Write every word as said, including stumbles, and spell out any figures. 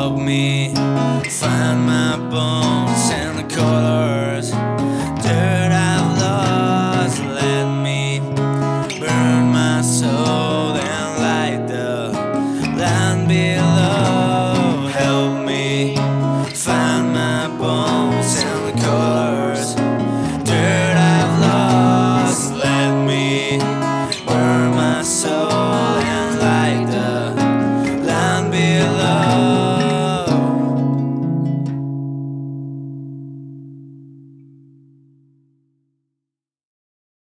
help me find my bones and the colors. Dirt I've lost, let me burn my soul and light the land below. Help me find my bones and the colors. Dirt I've lost, let me burn my soul.